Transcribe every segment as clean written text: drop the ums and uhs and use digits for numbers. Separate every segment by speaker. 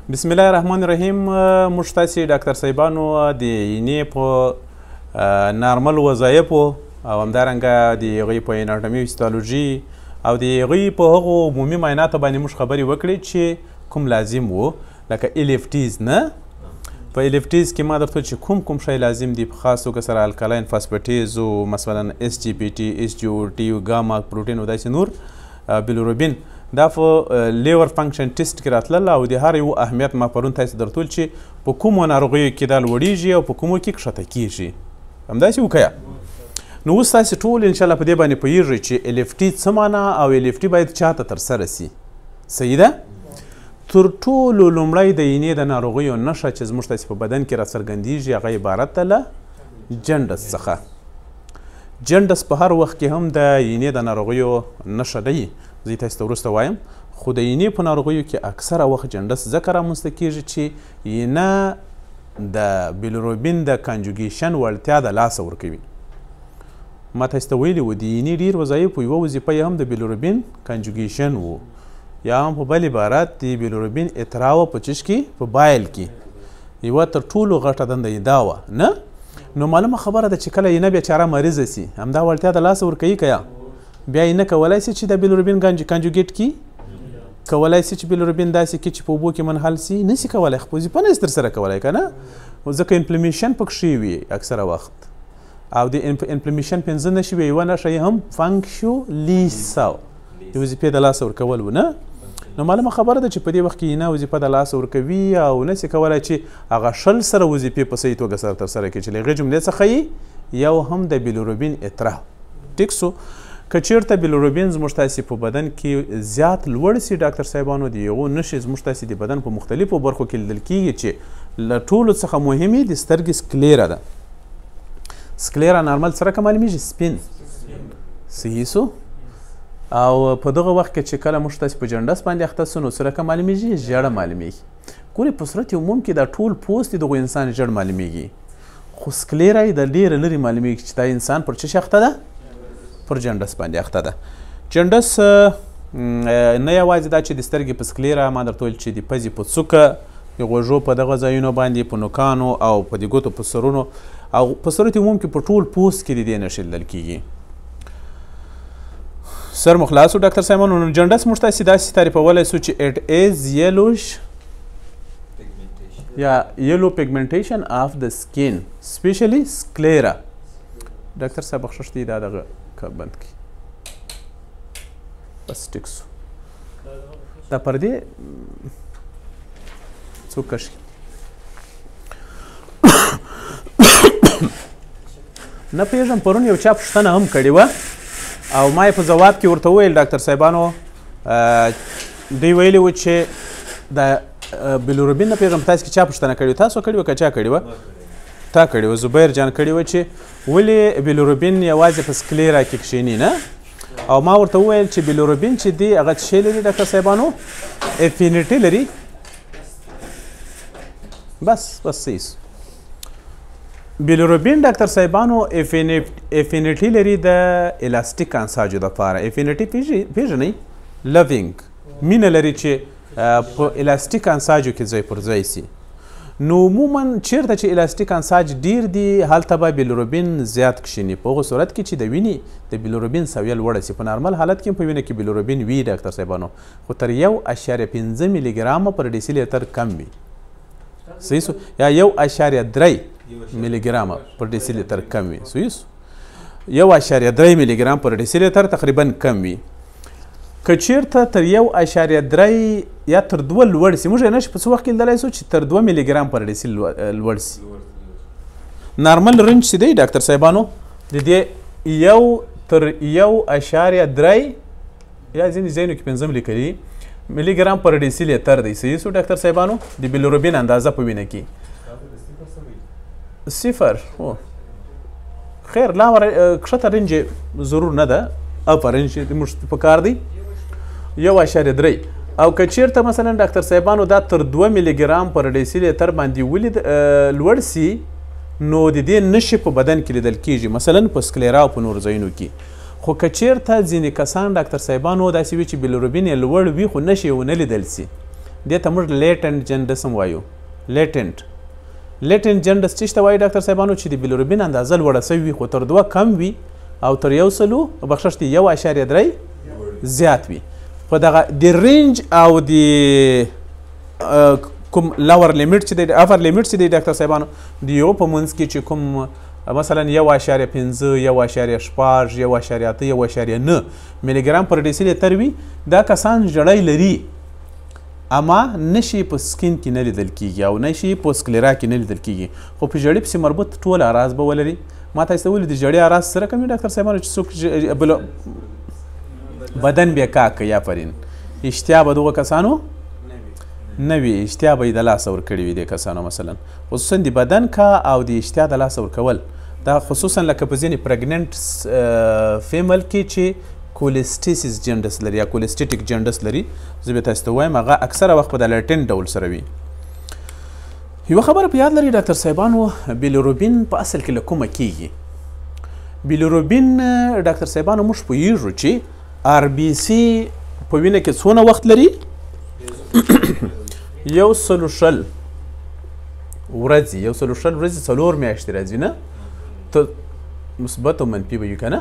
Speaker 1: بسم الله الرحمن الرحیم. موږ تاسې ډاکټر صاحبانو د اینې په نارمل وظایفو او همدارنګه د هغوی په اناټومي او هیستالوژي او د هغوی په هغو عمومي معایناتو باندې موږ خبرې وکړې چې کوم لازم و، لکه LFTs نه. په LFTs کې ما درته چې کوم شی لازم دي، په خاص توګه سره الکلاین فاسفیټیز او مثلا SGPT SGOT او ګاما پروټین او داسې نور بیلوروبین دا په لیور فنکشن ټیسټ کې راتلل او د هر یو اهمیت ما پرون تاسې درته ویل چې په کومو ناروغیو کې دا لوړیږي او په کومو کې کښته کیږي. همداسې وکړه. نو اوس تاسې ټول انشاءالله په دې باندې پوهیږئ چې LFT څه معنا او LFT باید چاته ترسره سي. صحیح ده؟ تر ټولو لومړی د اینې د ناروغیو نښه چې زموږ تاسې په بدن کې راڅرګندیږي هغه عبارت ده له جنډس څخه. جنډس په هر وخت کې هم د اینې د ناروغیو نښه دی. زه تاسو ته وروسته وایم، خو د اینې په ناروغیو کې اکثره وخت جنډس ځکه رامنځته کیږي چې اینه د بیلوروبین د کانجوګیشن وړتیا د لاسه ورکوي. ما تاسو ته ویلي وو د اینې ډېر وظایف، یوه وظیفه یې هم د بیلوروبین کانجوګیشن و، یا هم په بل عبارت د بیلوروبین اطراوه په چش کې په بایل کې یوه تر ټولو غټه دنده یې دا وه نه. نو معلومه خبره ده چې کله اینه بیچاره مریضه سي همدا وړتیا د لاسه ورکوي که یا بیا یې نه کولی سي چې د بیلوروبین کانجوګیټ کړي، کولی سي چې بیلوروبین داسې کړي چې په اوبو کې منحل سي، نه سي کولی، خو وظیفه نه سي ترسره کولی که نه، ځکه انفلمیشن پکښې وي اکثره وخت. او د انفلمیشن 5 نښې وي، یوه نښه یې هم فانکشولیسا د وظیفې د لاسه ورکول و نه. نو معلومه خبره ده چې په دې وخت کې نه وظیفه د لاسه ورکوي او نه سي کولی چې هغه شل سره وظیفې په صحیح توګه سره ترسره کړي چې له هغې جملې څخه یې یو هم د بیلوروبین اطراح. ټیک سو. که چېرته بیلوروبین زموږ تاسې په بدن کې زیات لوړ سي ډاکټر صاحبانو، د هغو نښې زموږ تاسې د بدن په مختلفو برخو کې لیدل کېږي چې له ټولو څخه مهمې د سترګې سکلیرا ده. سکلیرا نارمل څه رقم معلومیږي؟ سپین. صحیح سو. او په دغه وخت کې چې کله موږ تاسې په جنډس باندې اخته سو نو څه رقم معلومیږي؟ ژیړه معلومیږي. ګورې په صورت عموم کې دا ټول پوست دغه انسان ژیړ معلومیږي، خو سکلیرا یې د ډېره لرې معلومیږي چې دا انسان پر څه اخته ده؟ پر جنډس باندې اخته ده. جنډس نه یوازې دا چې د سترګې په سکلیرا، ما درته ویل چې د پزې په څوکه، د غوږو په دغه ځایونو باندې، په نوکانو او په د ګوتو په سرونو او په صورت عموم کې په ټول پوست کې د دې نښې لیدل کېږي. سر مو خلاص و ډاکټر صاحبانو. نو جنډس موږ تاسې داسې تعریفولی سو چې اټ از یلوش یا یلو پیګمنټیشن آف د سکین سپیشلی سکلیرا. ډاکټر صاحب بخښش دی دا دغه بند کړي. بس ټیک سو. دا پردې څوک کشي نه پوهېږم. پرون یو چا پوښتنه هم کړې وه او ما یې په ځواب کې ورته وویل ډاکټر صاحبانو دوی ویلي وو چې د بیلوروبین نه پوهېږم تاسې کې چا پوښتنه کړې وه؟ تاسو کړې وه که چا کړې وه؟ تا کړې وه. زبیر جان کړې وه چې ولې بیلوروبین یوازې په سکلیرا کې کښېني نه. او ما ورته وویل چې بیلوروبین چې دی هغه څه شی لري ډاکټر صاحبانو؟ افینیټي لري. بس صحیح سو. بیلوروبین ډاکټر صاحبانو افینیټي لري د الاستیک انساجو دپاره. افینیټي پېژنئ؟ لوینګ مینه لري چې په الاستیک انساجو کې ځای پر ځای سي. نو عموما چیرته چې الاستیک انساج ډیر دی هلته به بیلوروبین زیات کښیني. په هغه صورت کې چې د وینې د بیلوروبین سویه لوړه سي. په نارمل حالت کې په وینه کې بیلوروبین وي ډاکټر صاحبانو، خو تر 1.5 ملي ګرامه پر ډیسي لیټر کم وي. صحیح سو. یا 1.3 ملي ګرامه پر ډیسي لیټر کم وي. صحیح سو. 1.3 ملي ګرام پر ډیسي لیټر تقریبا کم وي. که چیرته تر 1.3 یا تر 2 لوړ سي، موږ یې نشو په څه وخت کې لیدلی سو چې تر 2 ملي ګرام پر ډیسي لوړ سي. نارمل رنج چې دی ډاکټر صاحبانو د دې 1 تر 1.3 یا ځینې ځایونو کې 5 لیکلي ملي ګرام پر ډیسي لیټر دی. صحیح سو ډاکټر صاحبانو. د بیلوروبین اندازه په وینه کې 0. خیر لا کښته رنج ضرور نه ده، اپر رنج موږ په کار دی 1.3. او که چیرته مثلا ډاکټر صاحبانو دا تر 2 ملي ګرام پر ډیسي لیټر باندې ولید لوړ سي نو د دې نښې په بدن کې لیدل کېږي، مثلا په سکلیرا او په نورو ځایونو کې. خو که چیرته ځینې کسان ډاکټر صاحبانو داسې وي چې بیلوروبین یې لوړ وي خو نښې یې ونه لیدل سي، دې ته موږ لیټنټ جنډس هم وایو. لیټنټ جنډس څه ته وایي ډاکټر صاحبانو؟ چې د بیلیروبین اندازه لوړه سوې وي خو تر 2 کم وي او تر 1.3 زیات وي. په دغه د رینج او د کوم لاور لیمیټ چې دی اپر لیمیټ چې دی ډاکټر صاحبانو د یو په منځ کې چې کوم مثلا 1.5 1.6 1.8 1.9 میلیګرام پر ډیسي لیټر وي دا کسان ژړی لري اما نشي په سکین کې نه لیدل کیږي او نشي په سکلیرا کې نه لیدل کیږي خو په ژړی پسې مربوط ټول اراز به ولري. ما تاسو ته ویلي د ژړی اراز سره کوم ډاکټر صاحبانو چې څوک بدن بیا کاک یا فرین اشتیا به دغه کسانو نه وي اشتیا به یې د لاسه ورکړي وي دې کسانو مثلا خصوصا د بدن کا او د اشتیا د لاسه ورکول دا خصوصا لکه په ځینې پرګننټ فیمل کې چې کولسټیسیس جنډس لري یا کولسټیټیک جنډس لري زه به تاسو ته وایم هغه اکثره وخت په د لیټنټ ډول سره وي. یوه خبره په یاد لري ډاکټر صاحبانو بیلیروبین په اصل کې له کومه کیږي؟ بیلیروبین ډاکټر صاحبانو موږ پوهیږو چې آر بی سی په وینه کې څونه وخت لري؟ 100 ورځې 100 ورځې 4 میاشتې راځي نه ته مثبت او منفي به وي که نه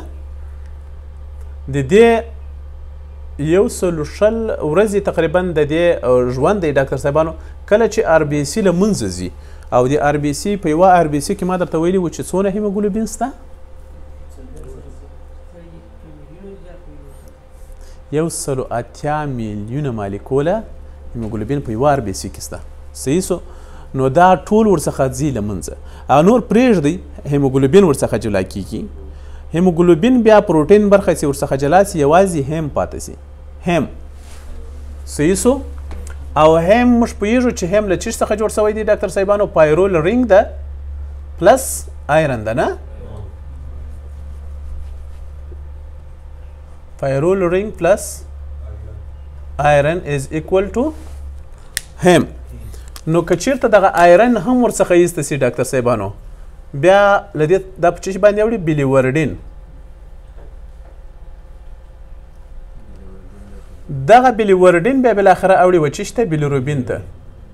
Speaker 1: د دې 100 ورځې تقریبا د دې ژوند دی ډاکټر صاحبانو کله چې آر بی سی له منځه ځي او د آر بی سی په یوه آر بی سی کې ما درته ویلي و چې څونه هیموګلوبین شته 180 میلیونه مالیکوله هیموګلوبین په یوه آر بی سی کې شته صحیح سو نو دا ټول ورڅخه ځي له منځه او نور پرېږدئ هیموګلوبین ورڅخه جلا کیږي هیموګلوبین بیا پروټین برخه چې ورڅخه جلا سي یوازې هم پاتې سي هم صحیح سو او هم موږ پوهیږو چې هم له چیش څخه جوړ سوی دی ډاکټر صاحبانو پایرول رینګ ده پلس آیرن ده نه Pyrrole ring plus iron is equal to hem. نو که چیرته دغه آیرن هم ورڅخه ایسته سي ډاکټر صاحبانو بیا له دې دا په څه باندې اوړي بیلیورډین دغه بیلیورډین بیا بالاخره اوړي و چیشته بیلیروبین ته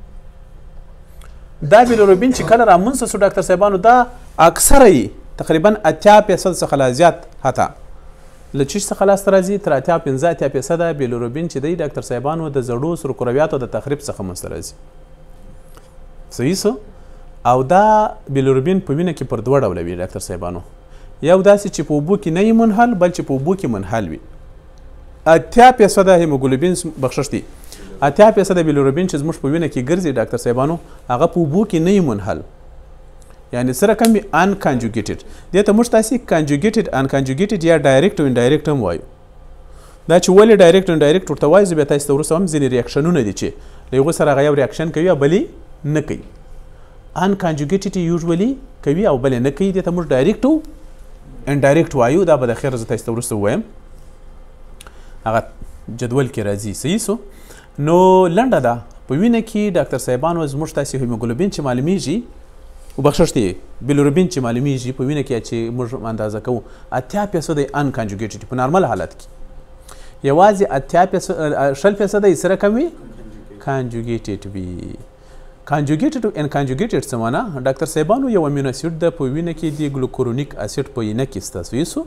Speaker 1: دا بیلیروبین چې کله رامنځته سو ډاکټر صاحبانو دا اکثره یې تقریبا 80% څخه لا زیات حتی له چیش څخه لاسته راځي تر 85% بیلیروبین چې دی ډاکټر صاحبانو د زړو سرکرویاتو د تخریب څخه منځته راځي صحیح سو او دا بیلیروبین په وینه کې پر 2 ډوله وي ډاکټر صاحبانو یو داسې چې په اوبو کې نه وي منحل بل چې په اوبو کې منحل وي 80% هیموګلوبین بخشش دی 80% بیلیروبین چې زموږ په وینه کې ګرځي ډاکټر صاحبانو هغه په اوبو کې نه وي منحل یعنی سره کم وي انکانجوګیټډ دې ته موږ تاسې کانجوګیټډ انکانجوګیټډ یا ډایرکټ او انډایرکټ هم وایو دا چې ولې ډایرکټ انډایرکټ ورته وایي زه بیا تاسو ته وروسته هم ځینې ریاکشنونه دي چې له هغوی سره هغه یو ریاکشن کوي او بلې نه کوي انکانجوګیټډ یوزولي کوي او بلې نه کوي دې ته موږ ډایرکټ او انډایرکټ وایو دا به د خیر زه تاسو ته وروسته ووایم هغه جدول کې راځي صحیح سو نو لنډه ده په وینه کې ډاکټر صاحبانو زموږ تاسې هیموګلوبین چې معلومیږي وبخښش دی بیلیروبین چې معلومیږي په وینه کې چې موږ اندازه کوو 80% انکانجوګیټډ په نارمل حالت کې یوازې 80% یې سره کم وي کانجوګیټډ وي کانجوګیټډ او انکانجوګیټډ څه معنا ډاکټر صاحبانو یو امینو اسید د په وینه کې دی ګلوکورونیک اسید په وینه کې ستاسو یسو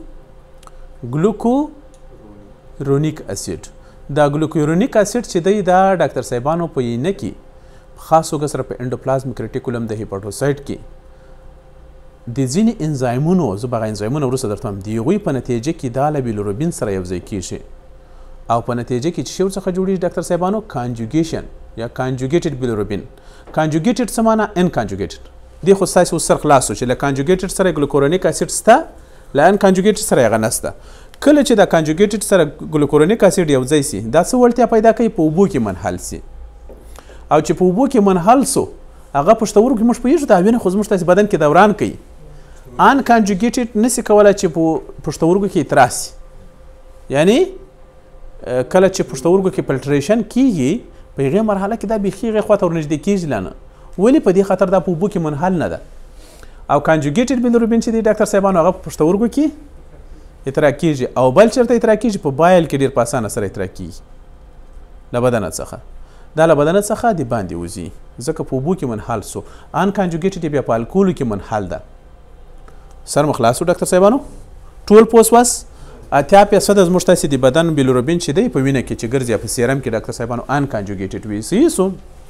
Speaker 1: ګلوکورونیک اسید دا ګلوکورونیک اسید چې دی دا ډاکټر صاحبانو په وینه کې خاص توګه سره په انډوپلازمیک ریټیکولم د هیپاټوسایټ کې د ځینې انزایمونو زه به هغه انزایمونه وروسته درته وایم د هغوی په نتیجه کې دا له بیلیروبین سره یوځای کیږي او په نتیجه کې چې شی ورڅخه جوړیږي ډاکټر صاحبانو کانجوګیشن یا کانجوګیټډ بیلیروبین کانجوګیټډ څه معنا انکانجوګیټډ دې خو ستاسې اوس سر خلاص شو چې له کانجوګیټډ سره ګلوکورونیک اسید شته له انکانجوګیټډ سره هغه نشته کله چې د کانجوګیټډ سره ګلوکورونیک اسید یوځای سي دا څه وړتیا پیدا کوي په اوبو کې منحل سي او چې په اوبو کې منحل سو هغه پښتورګو کې موږ پوهېږو دا وینه خو زموږ تاسې بدن کې دوران کوي انکانجوګیټډ نسي کولی چې په پښتورګو کې اطراح سي یعنی کله چې پښتورګو کې فلټریشن کیږي په هغې مرحله کې دا بیخي هغې خواته ورنږدې کیږي لا نه ولې په دې خاطر دا په اوبو کې منحل نه ده او کانجوګیټډ بیلیروبین چې دی ډاکټر صاحبانو هغه په پښتورګو کې اطراح کیږي او بل چېرته اطراح کیږي په بایل کې ډېر په اسانه سره اطراح کیږي له بدنه څخه دا له بدنه څخه د باندې وځي ځکه په اوبو کې منحل سو انکانجوګیټډ بیا په الکولو کې منحل ده سر مو خلاص ډاکټر صاحبانو ټول پوس واس 80% زموږ تاسې د بدن بیلوروبین چې دی په وینه کې چې ګرځي په سیرم کې ډاکټر صاحبانو انکانجوګیټډ وي صحیح سو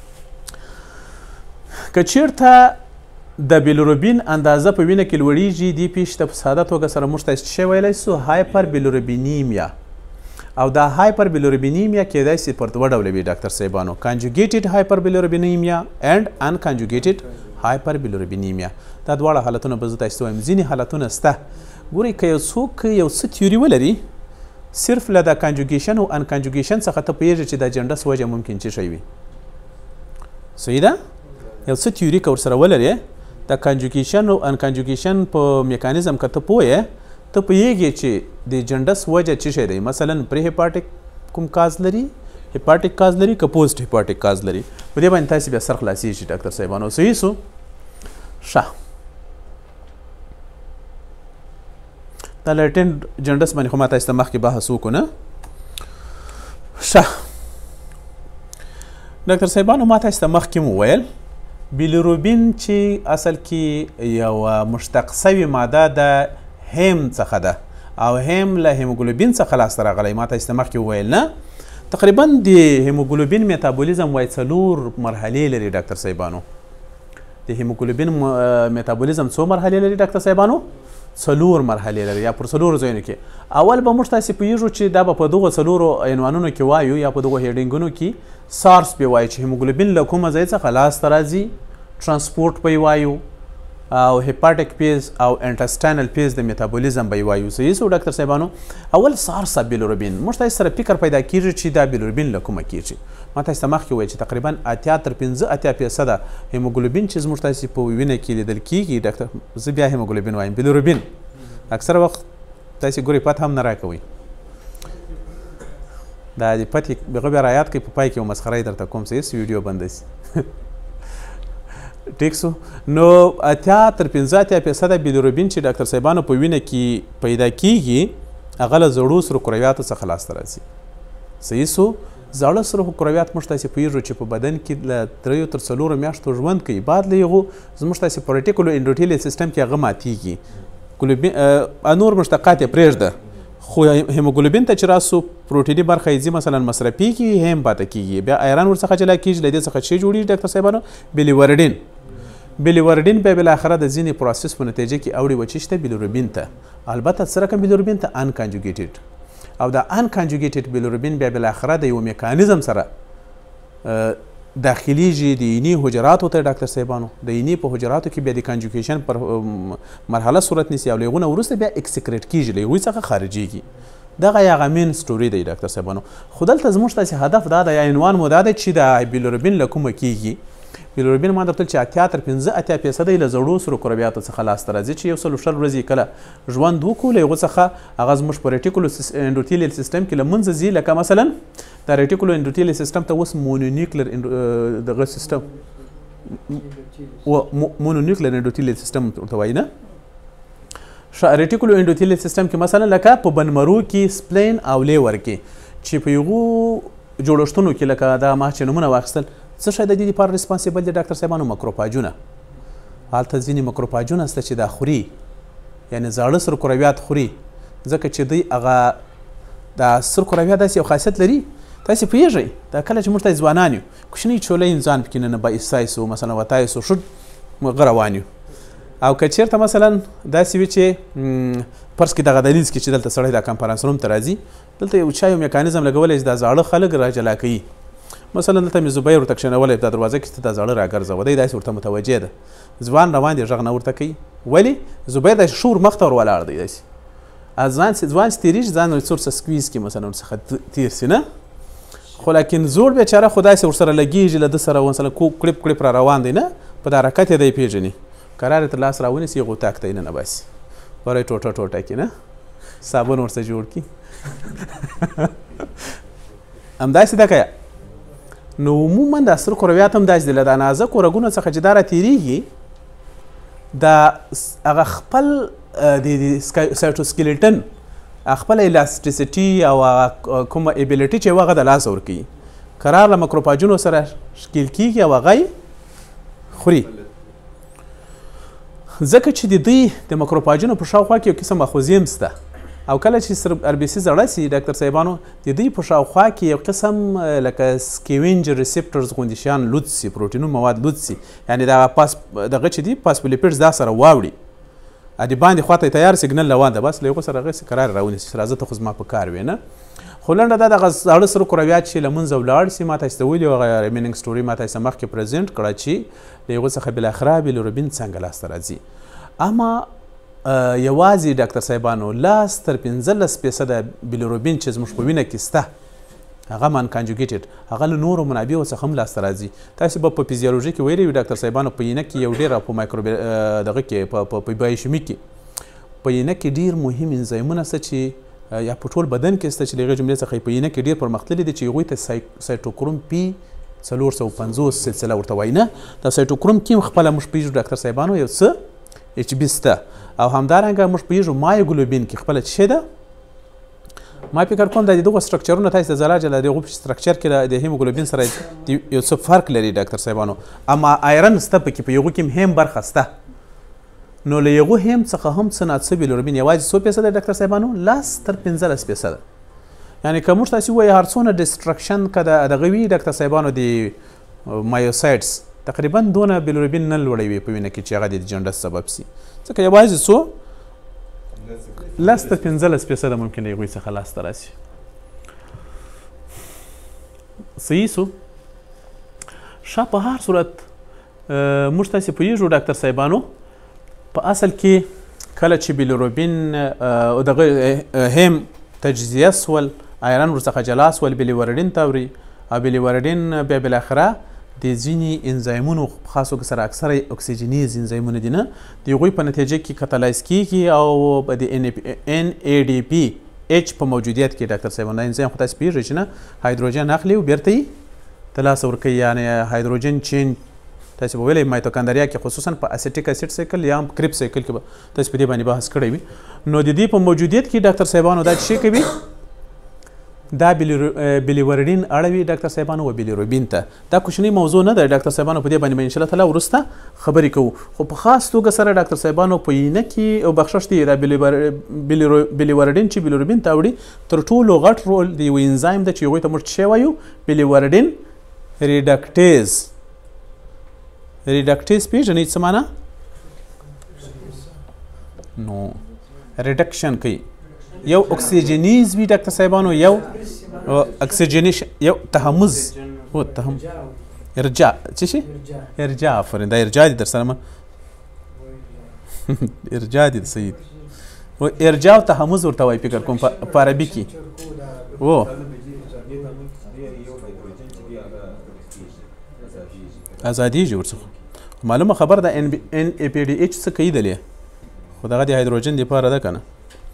Speaker 1: که چیرته د بیلوروبین اندازه په وینه کې لوړیږي دې پیښې ته په ساده توګه سره موږ تاسې څه شی ویلی سو هایپر بیلوروبینیمیا او دا هایپر بیلوروبینیمیا کیدای شي پر دوه ډوله وي ډاکټر صاحبانو کانجوګیټډ هایپر بیلوروبینیمیا اینډ انکانجوګیټډ هایپر بیلوروبینیمیا دا دواړه حالتونه به زه تاسې ته وایم ځینې حالتونه شته ګورئ که یو څوک یو څه تیوري ولري صرف له د کانجوګیشن او انکانجوګیشن څخه ته پوهېږي چې د جنډس وجه ممکن څه شی وي صحیح ده یو څه تیوري که ورسره ولرې د کانجوګیشن او انکانجوګیشن په میکانیزم که ته پوه یې ته پوهېږې چې د جنډس وجه څه شی دی مثلا پری هیپاټیک کوم کاز لري هیپاټیک کاز لري که پوسټ هیپاټیک کاز لري په دې باندې تاسې بیا سر خلاصېږي ډاکټر صاحبانو صحیح سو ښه دا لیټنټ جنډس باندې خو ما تاسې ته مخکې بحث وکړو نه ښه ډاکټر صاحبانو ما تاسې ته مخکې مو وویل بیلوروبین چې اصل کې یوه مشتق سوې ماده د هیم څخه ده او هیم له هیموګلوبین څخه لاسته راغلی ما تاسې ته مخکې وویل نه تقریبا د هیموګلوبین میتابولیزم وایي 4 مرحلې لري ډاکټر صاحبانو د هیموګلوبین میتابولیزم څو مرحلې لري ډاکټر صاحبانو 4 مرحلې لري یا پر 4 ځایونو کې اول به موږ تاسې پوهېږو چې دا به په دغو 4 عنوانونو کې وایو یا په دغو هیډینګونو کې سارس به وایي چې هیموګلوبین له کومه ځای څخه لاسته راځي ترانسپورټ به یې وایو او هیپاټیک پیز او انټسټاینل پیز د میتابولیزم به یې وایو صحیح سو ډاکټر صاحبانو اول سارس بیلوروبین موږ تاسې سره فکر پیدا کېږي چې دا بیلوروبین له کومه کېږي ما تاسې ته مخکې وویل چې تقریبا 80-85% هیموګلوبین چې زموږ تاسې په وینه کې لیدل کېږي ډاکټر زه بیا هیموګلوبین وایم بیلوروبین اکثره وخت تاسې ګورئ پته هم نه راکوئ دا د پتې هغه بیا رایاد کوي په پای کې یو مسخره یې درته کوم څه ویډیو بنده شي ټیک سو نو 80-85% بیلوروبین چې ډاکټر صاحبانو په وینه کې پیدا کیږي هغه له زړو سرو کرویاتو څخه لاسته راځي صحیح سو زاړه سرو کرویات موږ تاسې پوهېږو چې په بدن کې له 3 تر 4 میاشتو ژوند کوي بعد له هغو زموږ تاسې په ریټیکولو انډوټیلیل سیسټم کې هغه ماتیږي نور مشتقات یې پرېږده خو هیموګلوبین ته چې راسو پروټیني برخه یې ځي مثلا مصرفېږي هم پاته کېږي بیا ایران ورڅخه جلا کېږي له دې څخه چې جوړېږي ډاکټر صاحبانو بیلیوردین بیا بالاخره د ځینې پروسس په نتیجه کې اوړي وچې شته بیلوروبین ته البته څه رقم بیلوروبین ته انکانجوګیټډ او د انکانجوګیټډ بیلوروبین بیا بالاخره د یو میکانیزم سره داخلیږي د اینې حجراتو ته ډاکټر صاحبانو د اینې په حجراتو کې بیا د کانجوګیشن پر مرحله صورت نیسي او له هغو نه وروسته بیا اکسکریټ کېږي له هغوی څخه خارجېږي دغه یې هغه مین سټوري دی ډاکټر صاحبانو خو دلته زموږ تاسې هدف دا دی یا عنوان مو دا دی چې د بیلوروبین له کومه کېږي بیلوروبین ما درته چې 80-85% له زړو سرو کرویاتو څخه لاسته راځي چې 120 ورځې کله ژوند وکړو له هغو څخه هغه زموږ په ریټیکولو انډوټیلیل سیسټم کې له منځه ځي لکه مثلا د ریټیکولو انډوټیلیل سیسټم ته اوس مونونیوکلر دغه سیسټم مونونیوکلر انډوټیلیل سیسټم ورته وایي نه ریټیکولو انډوټیلیل سیسټم کې مثلا لکه په بنمرو کې سپلین او لیور کې چې په یغو جوړښتونو کې لکه دا ما چې نومونه واخیستل څه شی د دې لپاره ریسپانسیبل دی ډاکټر صاحبانو مکروفاجونه هلته ځینې مکروفاجونه شته چې دا خوري یعنې زاړه سر کرویات خوري ځکه چې دوی هغه دا سر کرویات داسې یو خاصیت لري تاسې پوهېږئ دا کله چې موږ ته ځوانان یو کوچنی چولی انسان پکې نه بایستایسو مثلا وتایسو شډ غه روان یو او که چېرته مثلا داسې وي چې فرض کړي دغه دلیز کې چې دلته سړی دا کنفرانس روم ته راځي دلته یو چا یو میکانیزم لګولی چې دا زاړه خلک راجلا کوي مثلا دلته مې زبیر ورته کښېنولی په دا دروازه کې دا زاړه راګرځوه دی داسې ورته متوجه ده ځوان روان دی غږ نه ورته کوي ولې زبیر داسې شور مخ ته ور ولاړ دی داسې ځوان چې تېرېږي ځان ورڅ سکویز کړي مثلا ورڅخه تېر سي نه خو لکن زوړ بیچاره خو داسې ورسره لګېږي له ده سره مثلا کړپ را روان دی نه په دا حرکت یې دی پېژني قرار تر لاس راونیسي یې غوتاک ته یې ننباسي بری ټوټه ټوټه کړي نه صابون ورڅه جوړ کړي همداسې ده که نو عموما دا سر کرویات هم داسې دي له دا نازکو رګونو څخه چې دا راتېرېږي دا هغه خپل د سایټوسکلیټن خپل الاسټیسټي او کومه ایبیلیټي چې هغه د لاسه ورکوي قرار له مکروفاجونو سره ښکیل کیږي او هغه یې خوري. ځکه چې د دوی د مکروفاجونو په شاوخوا کې یو قسم آخوذې هم شته او کله چې ار بي سي زړه سي ډاکټر صاحبانو د دوی په شاوخوا کې یو قسم لکه سکیوینجر ریسپټرز غوندې شیان لوڅ سي، پروټینون مواد لوڅ سي، یعنې دغه چې دي فاسفولیپیډز دا سره واوړي د باندې خواته تیار سیګنل روان ده، بس له یو سره هغه قرار راونیسي چې راځه ته خو زما په کار وې نه. خو لنډه دا دغه زاړه سره کرویات چې له منځه ولاړ سي، ما تاسو ته ویلي وو هغه ریمینینګ سټوري ما تاسو مخکې پرزنټ کړه چې له هغو څخه بالاخره بیلیروبین څنګه لاسته راځي. اما یوازې ډاکټر صاحبانو 10 تر 15% بیلیروبین چې زموږ په وینه کې شته هغه من کانجوګیټډ هغه له نورو منابعو څخه هم لاسته راځي. تاسو به په فیزیولوژي کې ویلي وي ډاکټر صاحبانو په وینه کې یو ډېر په مایکرو دغه کې په بایوشیمي کې په وینه کې ډېر مهم انزایمونه شته چې یا په ټول بدن کې شته چې د هغې جملې څخه په وینه کې ډېر پرمختللي دي چې هغوی ته سایټوکروم پی 450 سلسله ورته وایي نه. دا سایټوکروم کې هم خپله موږ پوهېږو ډاکټر صاحبانو یو څه اچ بي شته او همدارنګه موږ پوهېږو مایوګلوبین کې خپله څه شی ده. ما فکر کوم دا د دغو سټرکچرونه تاسو د ځلا جلا د هغو په سټرکچر کې د هیموګلوبین سره یو څه فرق لري ډاکټر صاحبانو. اما آیرن شته پکې په هغو کې هم برخه شته، نو له هغو هم څخه هم څه ناڅه بیلیروبین یوازې 100% ډاکټر صاحبانو 10 تر 15%. یعنې که موږ تاسو ووایو هر څونه ډسټرکشن که دغه وي ډاکټر صاحبانو د مایوسایډس تقریبا دونه بیلیروبین نه لوړوي په وینه کې چې هغه د جنډس سبب سي، ځکه یوازې 10 تر 15% ممکن د هغوی څخه لاسته راسي. صحیح سو ښه. په هر صورت موږ تاسې پوهېږو ډاکټر صاحبانو په اصل کې کله چې بیلیروبین دغه هم تجزیه سول، آیرن ورڅخه جلا سول، بیلیوردین ته وړي او بیلیوردین بیا بالاخره د ځینې انزایمونو خاصو کې سره اکثره اکسیجنیز انزایمونه دي نه، د هغوی په نتیجه کې کتالایز کیږي او د NADPH په موجودیت کې ډاکټر صاحب دا انزایم خو تاسو پوهېږئ چې نه هایدروجن اخلي او بیرته یې د لاسه ورکوي، یعنې هایدروجن چینج تاسو به ویلی مایتوکاندریا کې خصوصا په اسیټیک اسید سایکل یا کریپ سایکل کې به تاسو په دې باندې بحث کړی وي. نو د دې په موجودیت کې ډاکټر صاحبانو دا څه کوي؟ دا بیلیوردین اړوي ډاکټر صاحبانو و بیلیروبین ته. دا کوچنی موضوع نه ده ډاکټر صاحبانو، په دې باندې به انشاءالله تعالی وروسته خبرې کوو. خو په خاص توګه سره ډاکټر صاحبانو په وینه کې او بخښش دی دا بیلیوردین چې بیلیروبین ته وړي تر ټولو غټ رول د یو انزایم ده چې هغوی ته موږ څه وایو؟ بیلیوردین ریډکټیز. ریډکټیز پیژنئ څه معنا؟ نو ریډکشن کوي. یو اکسیجنیز وي ډاکټر صاحبانو، یو اکسیجنیشن، یو تحمز او ارجاع. څه شي؟ ارجاع. آفرین، دا ارجاع دي در سره ما ارجاع دي صحیح. و ارجاع او تحمز ورته وایي فکر کوم په عربي کې. و ازادیږي ورڅخه. معلومه خبر ده NADPH څه کوي دلې، خو دغه د هایدروجن دپاره ده که نه.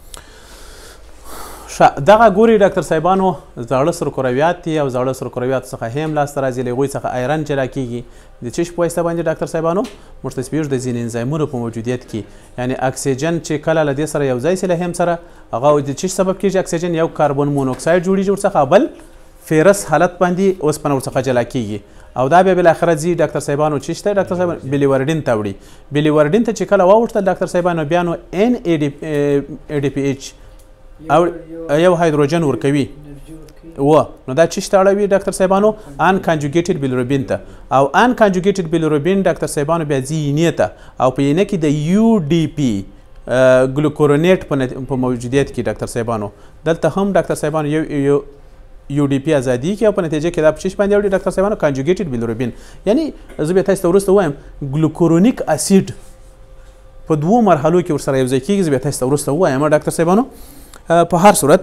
Speaker 1: دغه ګوري ډاکټر صاحبانو زاړه سرکرویات دي او زاړه سرکرویات څخه هم لاسته راځي، له هغوی څخه آیرن جلا کیږي. د څه شي په واسطه باندې ډاکټر صاحبانو؟ موږ تاسو پوهېږو د ځینې انزایمونو په موجودیت کې، یعنې اکسیجن چې کله له دې سره یو ځای سي له هم سره هغه د څه سبب کېږي؟ اکسیجن یو کاربن مونوکساید جوړېږي ورڅخه، بل فیرس حالت باندې اوسپنه ورڅخه جلا کیږي او دا بیا بالاخره ځي ډاکټر صاحبانو چې شته ډاکټر صاحبانو بیلیوردین ته وړي. بیلیوردین ته چې کله واوښتل ډاکټر صاحبانو بیا نو NADPH او یو هایدروجن ورکوي و نو دا څه شته اړوي ډاکټر صاحبانو؟ ان کانجوګیټډ بیلیروبین ته، او ان کانجوګیټډ بیلیروبین ډاکټر صاحبانو بیا ځي ینې ته او په ینې کې د UDP ګلوکورونیټ په موجودیت کې ډاکټر صاحبانو دلته هم ډاکټر صاحبانو یو UDP ازادي کې او په نتیجه کې دا په څه باندې اړوي ډاکټر صاحبانو؟ کانجوګیټډ بیلیروبین. یعنی زه بیا تاسو ته وروسته وایم ګلوکورونیک اسید په دوو مرحلو کې ورسره یو ځای کېږي، زه بیا تاسو ته وروسته ووایم ډاکټر صاحبانو. په هر صورت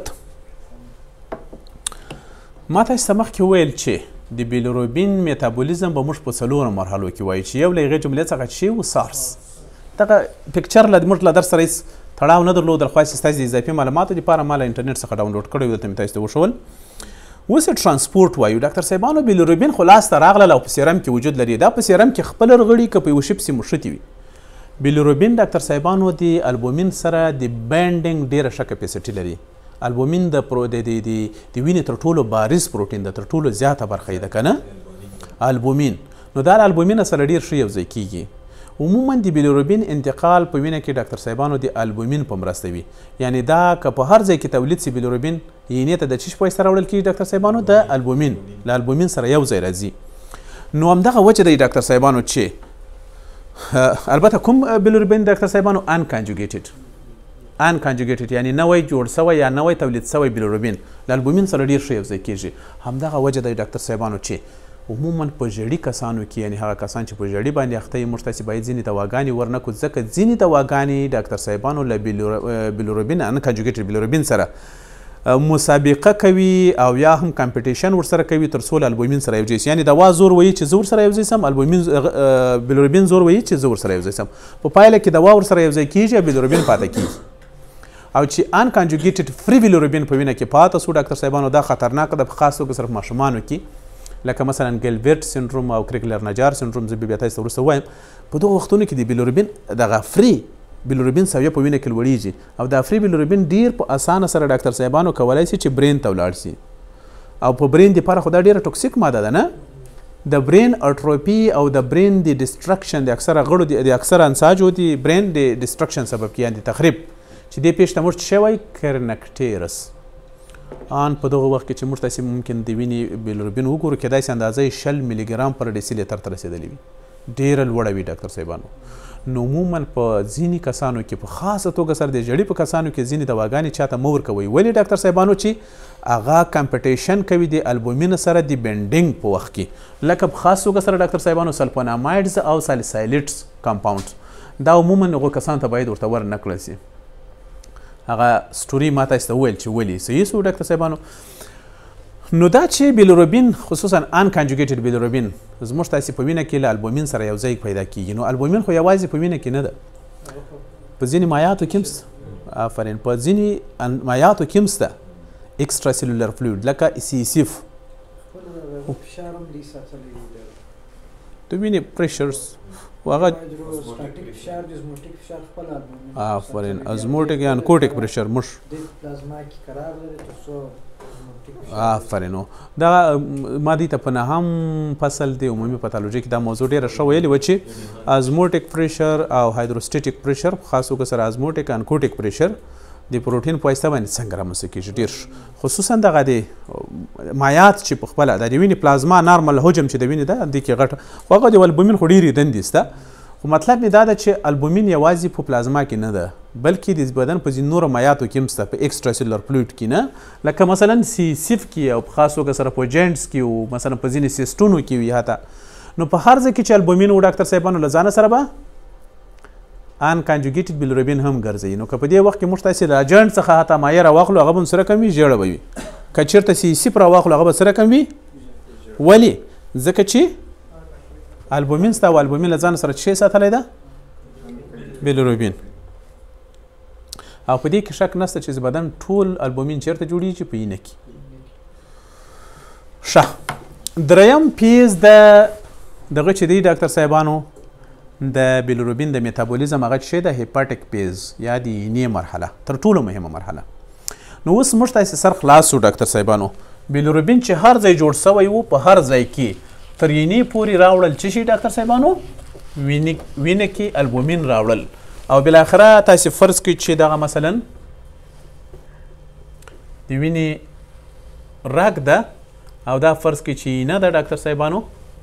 Speaker 1: ما تاسو ته مخکې وویل چې د بیلیروبین میتابولیزم به موږ په 4 مرحلو کې وایو چې یو له هغې جملې څخه چې و سارس. دغه پکچر موږ له در سره هېڅ تړاو نه درلودل، خو ستاسو د اضافي معلوماتو دپاره ما له انټرنیټ څخه ډاونلوډ کړی و، دلته مې تاسو ته وښول. اوس یې ټرانسپورټ وایو ډاکټر صاحبانو. بیلیروبین خو لاسته راغله او په سیرم کې وجود لري. دا په سیرم کې خپله رغړي که په یوه شي پسې مښتې وي. بیلیروبین ډاکټر صاحبانو د البومین سره د بینډینګ ډېره ښه کپیسټي لري البومین د وینې تر ټولو بارز پروټین ده، تر ټولو زیاته برخه یې ده که نه البومین. نو دا له البومین سره ډېر ښه یوځای کیږي. عموما د بیلیروبین انتقال په وینه کې ډاکټر صاحبانو د البومین په مرسته وي. یعنی دا که په هر ځای کې تولید سي بیلیروبین ینې ته د چی په واسطه راوړل کیږي ډاکټر صاحبانو؟ د البومین، له البومین سره یو ځای راځي. نو همدغه وجه دی ډاکټر صاحبانو چې البته کوم بیلیروبین ډاکټر صاحبانو؟ انکانجوګیټډ یعنی نوی جوړ سوی یا نوی تولید سوی بیلیروبین له البومین سره ډېر ښه یوځای کیږي. همدغه وجه دی ډاکټر صاحبانو چې عموما په ژړي کسانو کې یعنی هغه کسان چې په ژړي باندې اخته یې موږ تاسې باید ځینې دواګانې ورنکړو، ځکه ځینې دواګانې ډاکټر صاحبانو له بیلیروبین انکانجوګیټډ بیلیروبین سره مسابقه کوي او یا هم کمپټیشن ورسره کوي تر څو له البومین سره یو ځای سي. یعنی دوا زور وایي چې زه ورسره یو ځای سم، بیلیروبین زور وایي چې زه ورسره یو ځای سم. په پایله کې دوا ورسره یو ځای کیږي او بیلیروبین پاتې کیږي. او چې انکانجوګیټډ فری بیلیروبین په وینه کې پاته سو ډاکټر صاحبانو دا خطرناکه ده، په خاص توګه صرف ماشومانو کې لکه مثلا ګیلبرټ سنډروم او کریګلر نجار سنډروم. زه بیا تاسو ته وروسته وایم. په دغو وختونو کې د بیلیروبین دغه فری بیلیروبین سویه په وینه کې لوړیږي او دا فری بیلیروبین ډیر په اسانه سره ډاکټر صاحبانو کولی شي چې برین ته ولاړ شي. او په برین دپاره خو دا ډیره ټوکسیک ماده ده نه، د برین اټروپي او د برین د ډسټرکشن د اکثره غړو د اکثره انساجو د برین د ډسټرکشن سبب کیږي، یعنې د تخریب چې دې پیښ ته موږ څه وایي؟ کرنکټیرس. ان په دغه وخت کې چې موږ تاسې ممکن د وینې بیلیروبین وګورو کیدای شي اندازه 60 ملي ګرام پر ډیسیلیټر ته رسېدلې وي، ډېره لوړه وي ډاکټر صاحبانو. نو عموما په ځینې کسانو کې په خاصه توګه سره د ژړي په کسانو کې ځینې دواګانې چاته مه ورکوئ. ولې ډاکټر صاحبانو؟ چې هغه کمپټیشن کوي د البومین سره د بینډینګ په وخت کې، لکه په خاص توګه سره ډاکټر صاحبانو سلفونامایډز او سالیسایلیټس کمپاوند. دا عموما هغو کسانو ته باید ورته ور نه کړل شي. هغه سټوري ما تاسو ته وویل چې ولې صحیح سو ډاکټر صاحبانو. نو دا چې بیلیروبین خصوصا انکانجوګیټډ بیلیروبین زموږ تاسې په وینه کې له البومین سره یو ځای پیدا کیږي. نو البومین خو یوازې په وینه کې نه ده، په ځینې مایعاتو کې هم شته. آفرین، په ځینې مایعاتو کې هم شته ایکسټرا سیلولر فلویډ لکه سیسیف، د وینې پریشرز هغه آفرین ازموټیک یا انکوټیک پریشر مش آفرینو. دا ما دې ته په نهم فصل د عمومي پاتالوژي کې دا موضوع ډېره ښه ویلې وه چې ازموټیک پریشر او هایدروسټیټیک پریشر په خاص توګه سره ازموټیک انکوټیک پریشر د پروټین په واسطه باندې څنګه رامنځته کېږي. ډېر خصوصا دغه د مایعات چې په خپله د وینې پلازما نارمل حجم چې د وینې ده دې کې غټه خو هغه د البومین خو ډېرې دندې شته. خو مطلب مې دا ده چې البومین یوازې په پلازما کې نه ده بلکې د بدن په ځینو نورو مایعاتو کې هم شته، په ایکسټرا سیلولر فلویډ کې نه، لکه مثلا سیسیف کې او په خاص توګه سره په جینټس کې او مثلا په ځینې سیسټونو کې وي حتی. نو په هر ځای کې چې البومین و ډاکټر صاحبانو له ځانه سره به انکانجوګیټډ بیلیروبین هم ګرځوي. نو که په دې وخت کې موږ تاسې له جینټ څخه حتی مایع راواخلو هغه به هم سره کم وي، ژیړه به وي. که چېرته سیسیف راواخلو هغه به سره کم وي. ولې؟ ځکه چې البومین ستا او البومین له ځان سره څه ساتلی ده؟ بیلیروبین. او په دې کې شک نشته چې بدن ټول البومین چیرته جوړیږي؟ په وینه کې. ښه، دریم پیز دغه چې دی ډاکټر صاحبانو د بیلیروبین د میتابولیزم هغه چې ده هیپاټیک پیز یا د ینې مرحله تر ټولو مهمه مرحله. نو اوس موږ تاسې سر خلاص شو ډاکټر صاحبانو. بیلیروبین چې هر ځای جوړ سوی و په هر ځای کې تر ینې پورې راوړل څه شي ډاکټر صاحبانو؟ وینه کې البومین راوړل. او بالاخره تاسې فرض کړئ چې دغه مثلا د وینې رګ ده او دا فرض کړئ چې ینه ده ډاکټر صاحبانو.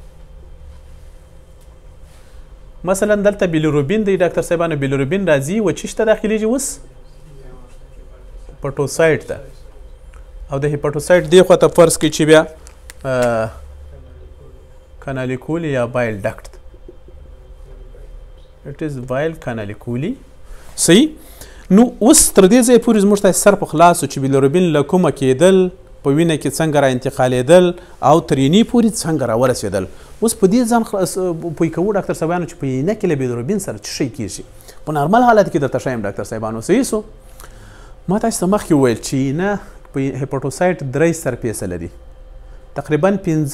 Speaker 1: مثلا دلته بیلیروبین دی ډاکټر صاحبانو، بیلیروبین راځي و چیش ته داخلیږي اوس؟ هیپاټوسایټ ته. او د هیپاټوسایټ دې خوا ته فرض کړئ چې بیا کانالیکولي یا بایل ډکټ it is vile canaliculi. صحیح. نو اوس تر دې ځایه پورې زموږ تاسې سر په خلاصو چې بیلیروبین له کومه کېدل، په وینه کې څنګه را انتقالېدل او تر ینې پورې څنګه را ورسېدل. اوس په دې ځان پوه کوو ډاکټر صاحبانو چې په ینه کې له بیلیروبین سره څه شی کېږي. په نارمل حالت کې درته ښایم ډاکټر صاحبانو. صحیح سو؟ ما تاسې ته مخکې وویل چې ینه په هیپاټوسایټ 3 سرفیسه لري. تقریبا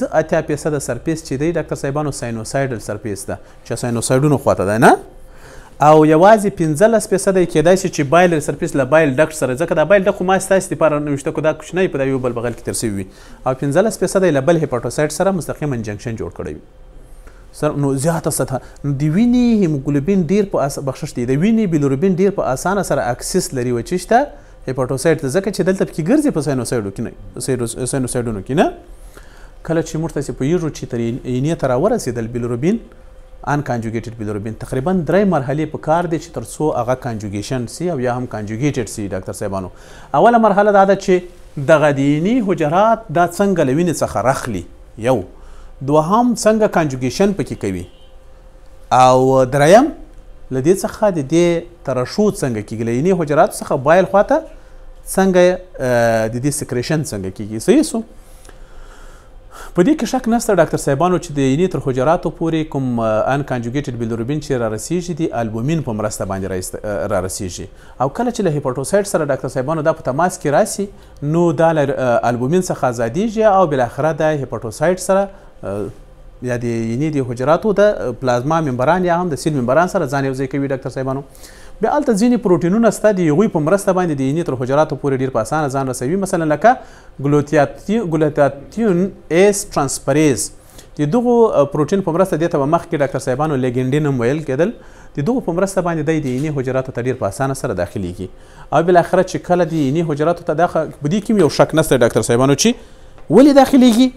Speaker 1: 15-80% سرفیس چې دی ډاکټر صاحبانو ساینوسایډل سرفیس ده چې ساینوسایډونو خواته ده نه. او یوازې 15% کېدای شي چې بایل سرفیس له بایل ډکټ سره، ځکه دا بایل ډک خو ما ستاسې دپاره نوشته کړو، دا کوچنی په دا یو بل بغل کې تېر سوي وي، او 15% له بل هیپاټوسایټ سره مستقیما جنکشن جوړ کړی وي. نو زیاته سطح د وینې هیموګلوبین ډېر په بخشش دی، د وینې بیلوروبین ډېر په اسانه سره اکسس لري و چیش ته هیپاټوسایټ ته، ځکه چې دلته پکې ګرځي په ساینوسایډونو کې نه. کله چې موږ تاسې پوهېږو چې تر اینې ته راورسېدل بیلوروبین انکانجوګیټډ بیلوروبین تقریبا 3 مرحلې په کار دی چې تر څو هغه کانجوګیشن سي او یا هم کانجوګیټډ سي. ډاکټر صاحبانو اوله مرحله دا ده چې دغه د اینې حجرات دا څنګه له وینې څخه رخلي، یو دوهم څنګه کانجوګیشن پکې کوي، او دریم له دې څخه د دې ترشح څنګه کیږي، له اینې حجراتو څخه بایل خواته څنګه د دې سکریشن څنګه کیږي. صحیح سو؟ په دې کې شک نشته ډاکټر صاحبانو چې د اینې تر حجراتو پورې کوم انکانجوګیټډ بیلوروبین چې را رسیږي د البومین په مرسته باندې را رسیږي، او کله چې له هیپاټوسایټ سره ډاکټر صاحبانو دا په تماس کې راسي نو دا له البومین څخه ازادیږي او بالاخره د هیپاټوسایټ سره یا د اینې د حجراتو د پلازما ممبران یا هم د سیل ممبران سره ځان یوځای کوي. ډاکټر صاحبانو بیا هلته ځینې پروټینونه شته د هغوی په مرسته باندې د اینې تر حجراتو پورې ډېر په اسانه ځان رسوي، مثلا لکه ګلوتاتیون ایس ترانسپریز، د دغو پروټین په مرسته دې ته به مخکې ډاکټر صاحبانو لیګنډین هم ویل کېدل، د دغو په مرسته باندې دی د اینې حجراتو ته ډېر په اسانه سره داخلیږي، او بالاخره چې کله د اینې حجراتو ته په دې کې هم یو شک نشته ډاکټر صاحبانو چې ولې داخلیږي.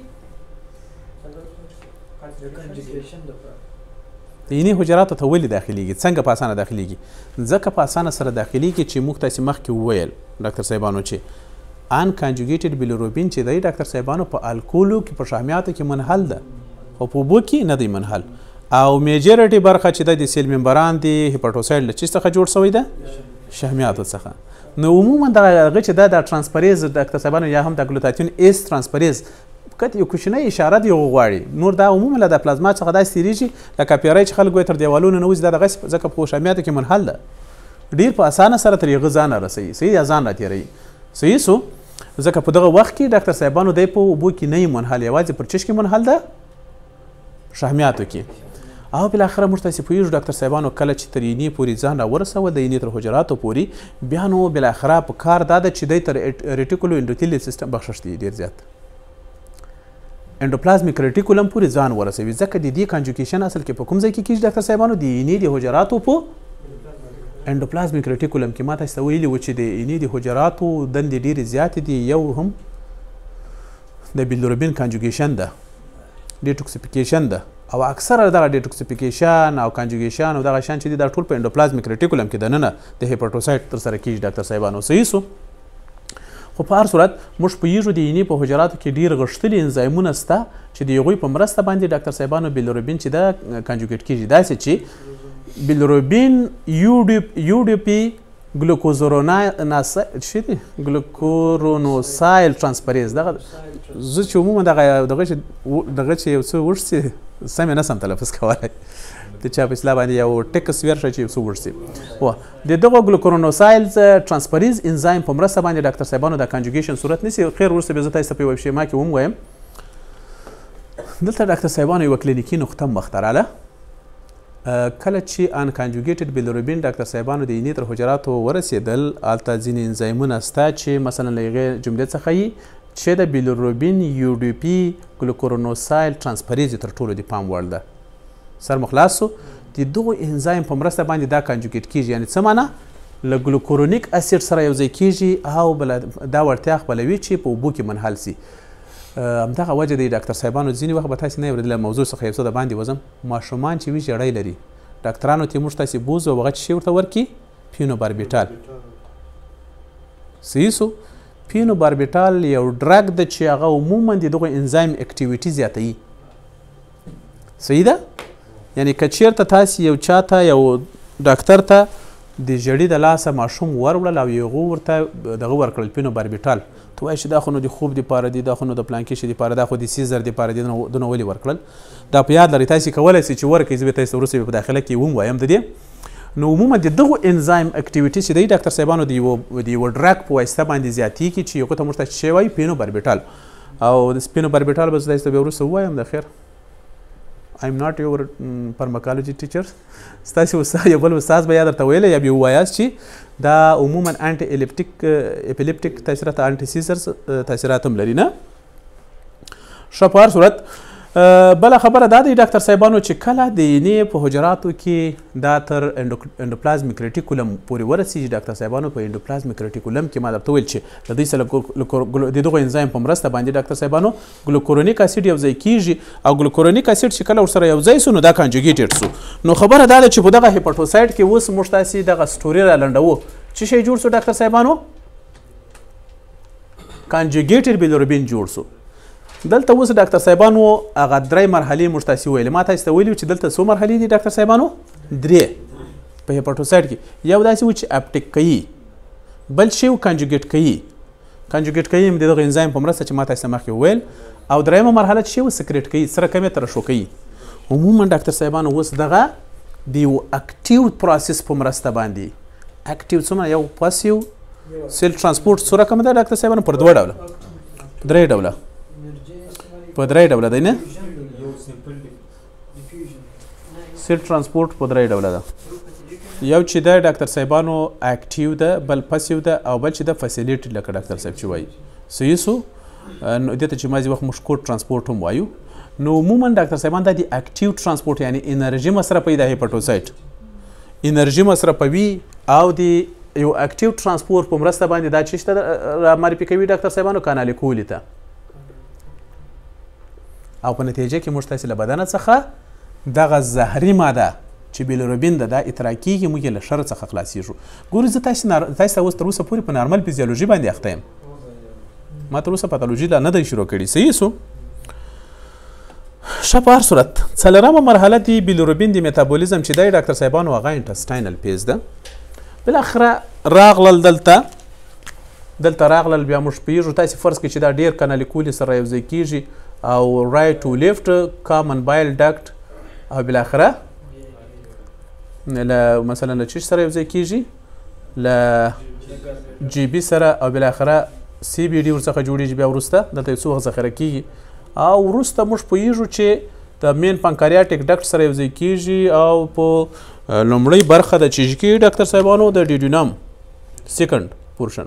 Speaker 1: د اینې حجراتو ته ولې داخلیږي، څنګه په اسانه داخلیږي؟ ځکه په اسانه سره داخلیږي چې موږ تاسې مخکې وویل ډاکټر صاحبانو چې انکانجوګیټډ بیلوروبین چې دی ډاکټر صاحبانو په الکولو کې په شحمیاتو کې منحل ده، خو په اوبو کې نه دی منحل، او میجرټي برخه چې د سیل ممبران د هیپاټوسایټ له چیز څخه جوړ شوی ده، شحمیاتو څخه. نو عموما دغه چې دا د ترانسپریز ډاکټر صاحبانو یا هم د ګلوتاتیون ایس ترانسپریز کته یو کوچنی اشاره دی غواړي، نور دا عموما له د پلازما څخه داسې تېرېږي لکه پیری چې خلک وایي تر دیوالونو نه وځي، دا دغسې ځکه په شحمیاتو کې منحل ده، ډېر په اسانه سره تر هغه ځان رارسوي. صحیح یا ځان راتېروي. صحیح سو؟ ځکه په دغه وخت کې ډاکټر صاحبانو دی په اوبو کې نه یې منحل، یوازې پر چش کې منحل ده شحمیاتو کې. او بالاخره موږ تاسې پوهېږو ډاکټر صاحبانو کله چې تر اینې پورې ځان راورسول د اینې تر حجراتو پورې، بیا نو بالاخره په کار دا ده چې دی تر ریټیکولو انډوتیلیل سیستم بخشش دی ډېر زیات انډوپلازمیک ریټیکولم پورې ځان ورسوي، ځکه د دې کانجوګیشن اصل کې په کوم ځای کې کېږي ډاکټر صاحبانو؟ د اینې د حجراتو په انډوپلازمیک ریټیکولم کې. ما تاسو ته ویلي و چې د اینې د حجراتو دندې ډېرې زیاتې دي، یو هم د بیلوروبین کانجوګیشن ده، ډیټوکسیفیکیشن ده، او اکثره دغه ډیټوکسیفیکیشن او کانجوګیشن او دغه شیان چې دي دا ټول په انډوپلازمیک ریټیکولم کې دننه د هیپاټوسایټ ترسره کېږي ډاکټر صاحبانو. صحیح سو؟ خو په هر صورت موږ پوهېږو د اینې په حجراتو کې ډېر غښتلي انزایمونه شته چې د هغوی په مرسته باندې ډاکټر صاحبانو بیلوروبین چې ده کانجوګیټ کېږي، داسې چې بیلوروبین UDP ګلوکورونوسایل ترانسپریز، دغه زه چې عموما دغه چې یو څه وشي سم یې نسم تلفظ کولی، د چا په اصطلاح باندې یو ټکس ورشه چې یو څه وشي، د دغو ګلوکورونوسایل ترانسپریز انزایم په مرسته باندې ډاکټر صاحبانو د کانجوګیشن صورت نیسي. خیر وروسته بیا زه تاسو ته په یوه شیما کې هم وایم. دلته ډاکټر صاحبانو یوه کلینیکي نقطه مختراله، کله چې انکانجوګیټډ بیلوروبین ډاکټر صاحبانو د اینې تر حجراتو ورسېدل، هلته ځینې انزایمونه شته چې مثلا له هغې جملې څخه یي چې د بیلوروبین UDP ګلوکورونوسایل ترانسپریز تر ټولو د پام وړ ده. سر مخلاص سو؟ د دغو انزایم په مرسته باندې دا کانجوګیټ کېږي، یعنې څه معنا؟ له ګلوکورونیک اسید سره یو ځای کېږي او دا وړتیا خپلوي چې په اوبو کې منحل سي. همدغه وجه دی ډاکټر صاحبانو ځینې وخت به تاسې نه یې اورېدلی، موضوع څخه یو څه د باندې وځم، ماشومان چې وي ژړی لري، ډاکټرانو ته موږ تاسې بوځو او هغه څه شی ورته ورکړي؟ فینوباربیټال. صحیح سو؟ فینوباربیټال یو ډرګ ده چې هغه عموما د دغو انزایم اکټیویټي زیاتوي. صحیح ده؟ یعنی که چېرته تاسې یو چا ته یو ډاکټر ته د ژړي د لاسه ماشوم وروړل او هغو ورته دغه ورکړل فینوباربیټال، ته وایي چې دا خو نو د خوب دپاره دي، دا خو نو د پلانکې شي دپاره، دا خو د سیزر دپاره دي، دونه ولې ورکړل؟ دا په یاد لرئ، تاسې کولی سئ چې ورکړئ، زه به تاسې ته وروسته په داخله کې هم وایم د دې. نو عموما د دغو انزایم اکټیویټي چې دی ډاکټر صاحبانو د یوه ډرګ په واسطه باندې زیاتېږي چې هغو ته موږ ته شی وایي فینوباربیټال، او د فینوباربیټال به زه تاسې ته بیا وروسته ووایم. د خیر ایم ناٹ یور فارماکالوجي ټیچر ستاسې یو بل استاد به یا درته ویلی یا بیا ووایاست چې دا عموما انټي اپیلیپټیک تاثیرات انټي سیزرز تاثیرات هم لري نه. ښه په هر صورت بله خبره دا دی ډاکټر صاحبانو چې کله د اینې په حجراتو کې دا تر انډوپلازمیک ریټیکولم پورې ورسېږي ډاکټر صاحبانو په انډوپلازمیک ریټیکولم کې ما درته ویل چې د دوی سره د دغو انزایم په مرسته باندې ډاکټر صاحبانو ګلوکورونیک اسید یو ځای کیږي او ګلوکورونیک اسید چې کله ورسره یو ځای سو نو دا کانجوګیټډ سو. نو خبره دا ده چې په دغه هیپاټوسایډ کې اوس موږ تاسې دغه سټوري را لنډوو څه شی جوړ سو ډاکټر صاحبانو؟ کانجوګیټډ بیلیروبین جوړ سو. دلته اوس ډاکټر صاحبانو هغه درې مرحلې موږ تاسې ویلې ما تاسې ته ویلي چې دلته څو مرحلې دي ډاکټر صاحبانو؟ درې په هیپاټوسایډ کې. یو داسې و چې اپټیک کوي، بل شی و کانجوګیټ کوي. کانجوګیټ کوي هم د دغه انزایم په مرسته چې ما تاسې ته مخکې وویل. او درېیمه مرحله چې شی و سکریټ کوي، سره کم یې ترشح کوي. عموما ډاکټر صاحبانو اوس دغه د یو اکټیو پروسس په مرسته باندې اکټیو څومره یو پاسیو سیل ترانسپورټ څو رقمه ده ډاکټر صاحبانو؟ پر دوه ډوله درې ډوله په درې ډوله دی نه؟ سیل ترانسپورټ په درې ډوله ده. یو چې ده ډاکټر صاحبانو اکټیو ده، بل پسیو ده، او بل چې ده فیسیلیټډ لکه ډاکټر صاحب چې وایي. صحیح سو؟ نو دې ته چې بعضې وخت موږ کوډ ترانسپورټ هم وایو. نو عموما ډاکټر صاحبان دا د اکټیو ترانسپورټ یعنی انرژي مصرفوي دا هیپاټوسایټ انرژي مصرفوي او د یو اکټیو ترانسپورټ په مرسته باندې دا چې شته معرفي کوي ډاکټر صاحبانو کانالیکولي ته. او په نتیجه کې موږ تاسې له بدنه څخه دغه زهري ماده چې بیلیروبین ده دا اطراع کېږي، موږ یې له شر څخه خلاصېږو. ګورو زه تاسې ته اوس تر اوسه پورې په نارمل فزیولوژي باندې اخته یم، ما تر اوسه پاتولوژي لا نه دی شروع کړي. صحیح سو؟ ښه په هر صورت څلورمه مرحله د بیلیروبین د میتابولیزم چې دی ډاکټر صاحبانو هغه انټسټاینل پیز ده. بالاخره راغلل دلته راغلل بیا موږ پوهېږو تاسې فرض کړئ چې دا ډېر کانالیکولي سره یو ځای کېږي او رایټ ټو لیفټ کامن بایل ډکټ او بالاخره مثلا له چیش سره یو ځای کېږي له جی بي سره او بالاخره سی بي ډي ورڅخه جوړېږي. بیا وروسته دلته یو څه وخت ذخیره کېږي او وروسته موږ پوهېږو چې د مین پانکریاټک ډکټ سره یو ځای کېږي او په لومړۍ برخه د چې کې ډاکټر صاحبانو د ډیډینم سیکنډ پورشن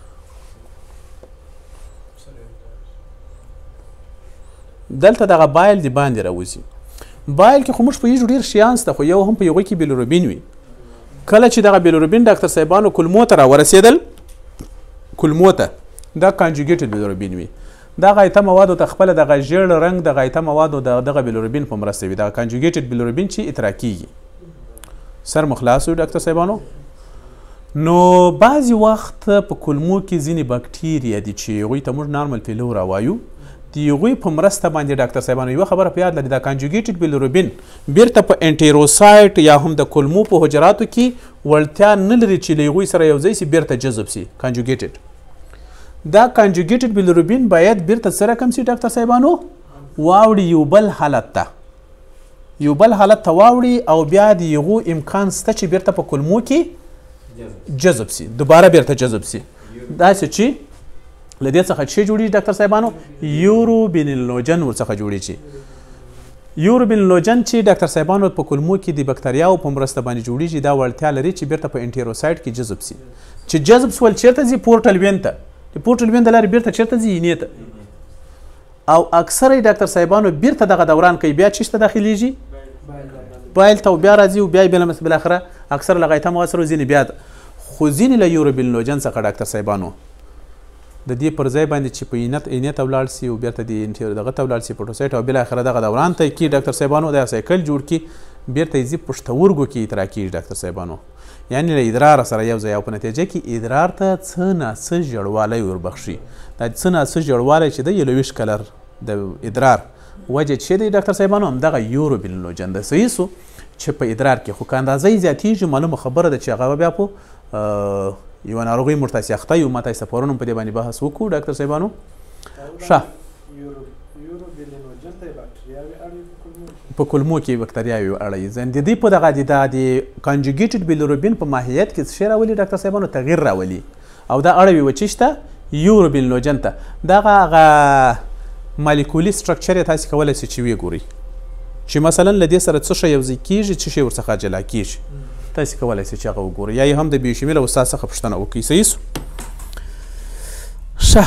Speaker 1: دلته دغه بایل د باندې راوځي. بایل کې خو موږ پوهېږو ډېر شیان شته، خو یو هم په هغوی کې بیلیروبین وي. کله چې دغه بیلیروبین ډاکټر صاحبانو کولمو ته راورسېدل، کولمو ته دا کانجوګیټډ بیلیروبین وي. دغه ایته موادو ته خپله دغه ژیړ رنګ دغه ایته موادو دغه بیلیروبین په مرسته وي، دغه کانجوګیټډ بیلیروبین چې اطراع کېږي. سر مو خلاص وي ډاکټر صاحبانو. نو بعضې وخت په کولمو کې ځینې بکټیریا دي چې هغوی ته موږ نارمل فیلورا وایو. د هغوی په مرسته باندې ډاکټر صاحبانو یوه خبره په یاد لري، دا کانجوګیټډ بیلیروبین بیرته په انټیروسایټ یا هم د کولمو په حجراتو کې وړتیا نه لري چې له هغوی سره یو ځای سي بیرته جذب سي. کانجوګیټډ دا کانجوګیټډ بیلیروبین باید بیرته څه رقم سي ډاکټر صاحبانو؟ واوړي یو بل حالت ته واوړي او بیا د هغو امکان شته چې بیرته په کولمو کې جذب سي، دوباره بیرته جذب سي. داسې چې له دې څخه چې جوړېږي ډاکټر صاحبانو؟ یوروبینلوجن ورڅخه جوړېږي. یوروبینلوجن چې ډاکټر صاحبانو په کولمو کې د بکتریاو په مرسته باندې جوړېږي دا وړتیا لري چې بیرته په انټیروسایټ کې جذب سي. چې جذب سول چېرته ځي؟ پورټل وین ته. د پورټل وین د لارې بیرته چېرته ځي؟ اینې ته. او اکثره ډاکټر صاحبانو بیرته دغه دوران کوي، بیا چېشته داخلېږي؟ بایل ته بیا راځي او بیا یې بالاخره اکثره له غایطه مواد سره ځینې بیا خو ځینې له یوروبینلوجن څخه ډاکټر صاحبانو د دې پر ځای باندې چې په اینې ته ولاړ سي او بیرته دغه ته ولاړ سي پټوسایټ او بالاخره دغه دوران ته کي ډاکټر صاحبانو دا سایکل جوړ کي بیرته یې ځي پښتورګو کې اطراع کېږي ډاکټر صاحبانو، یعنې له ادرار سره یو ځای او په نتیجه کې ادرار ته څه ناڅه ژړوالی وربخښي. دا څه ناڅه ژړوالی چې د یلویش کلر د ادرار وجه چې دی ډاکټر صاحبانو همدغه یوروبینلوجن ده. صحیح سو؟ چې په ادرار کې خو که اندازه یې زیاتېږي معلومه خبره ده چې هغه بیا په یوه ناروغۍ موږ تاسې اخته یو. ما تاسې ته پرون هم په دې باندې بحث وکړو ډاکټر صاحبانو. ښه په کولمو کې بکتریاوې اړوي. د دې په دغه د کانجوګیټډ بیلیروبین په ماهیت کې څه شی راولي ډاکټر صاحبانو؟ تغییر راولي او دا اړوي و چېش ته؟ یوروبینلوجن ته. دغه هغه مالیکولي سټرکچر یې تاسې کولی سئ چې ویې ګورئ. چې مثلا له دې سره څه شی یوځای کېږي څه شی ورڅخه جلا کېږي تاسې کولی شئ چې هغه وګورئ یا یې هم د بیوشمیل استاد څخه پوښتنه وکړئ صحیح سو ښه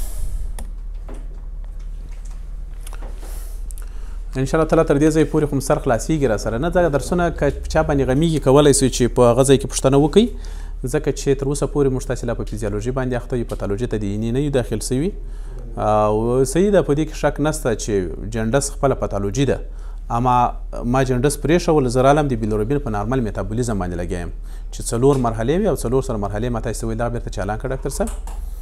Speaker 1: انشاءالله تعالی تر دې ځایه پورې خو سر خلاصېږي را سره نه دا درسونه که چا باندې غمیږي کولی شئ چې په هغه ځای کې پوښتنه وکړئ ځکه چې تر اوسه پورې موږ تاسې لا په فیزیالوژي باندې اخته یو پتالوژي ته د اینې نه یو داخل سوي او صحیح ده په دې کې شک نشته چې جنډس خپله پتالوژي ده اما ما جنډس پرېښول زه رالم د بیلوروبین په نارمل میتابولیزم باندې لګیا یم چې 4 مرحلې وي او 4 سره مرحلې ما تاسې ته ویل دا بېرته چالان کړه ډاکټر صاحب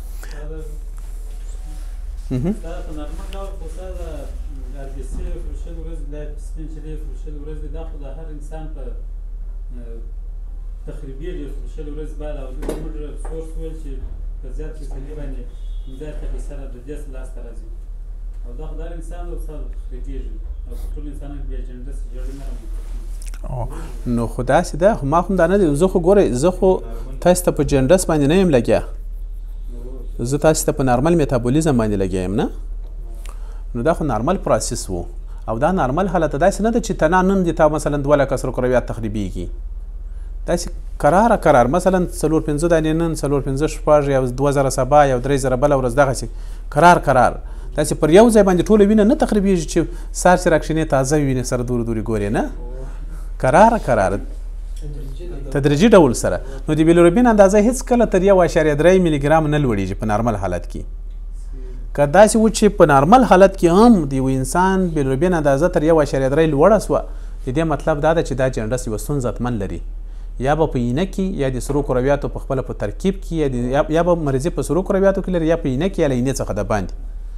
Speaker 2: تخریبي دي شل ورځ بعد او موږ سورس ویل چې په زیات فیصدي باندې زیات سره د دې لاس ته راځي او دا خدای انسان او سره تخریبيږي او ټول انسانان بیا جنډس جوړ نه
Speaker 1: نو خو داسې ده خو ما هم دا نه دی زه خو ګورئ زه خو تاسو ته په جنډس باندې نه یم لګیا زه تاسو ته په نارمل میتابولیزم باندې لګیا یم نه نو دا خو نارمل پروسس وو او دا نارمل حالت داسې نه ده چې تنا نن دې تا مثلا 2 لکه سره کرویات تخریبیږي داسې قرار مثلا 4-5 دانې نن 4-5 شپږ یا 2000 سبا یا 3000 بله ورځ دغسې قرار داسې پر یو ځای باندې ټوله وینه نه تخریبیږي چې سار چې راکښینې تازه وینې سره دورې ګورې نه قرار تدریجي ډول سره نو د بیلوروبین اندازه هیڅ کله تر 1.3 ملي ګرام نه لوړېږي په نارمل حالت کې که داسې و چې په نارمل حالت کې هم د یو انسان بیلوروبین اندازه تر 1.3 لوړه سوه د دې مطلب دا ده چې دا جنډس یوه ستونزه حتمن لري یا به په اینه کې یا د سرو کرویاتو په خپله په ترکیب کې یا به مریضي په سرو کرویاتو کې لري یا په اینه کې یا له اینې څخه د باندې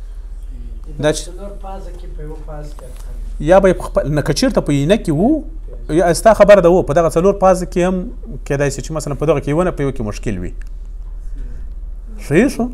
Speaker 1: یا به نه که چېرته په اینه کې وو یا ستا خبره ده و په دغه 4 فازه کې هم کیدای شي چې مثلا په دغه کې ونه په یو کې مشکل وي صحیح شو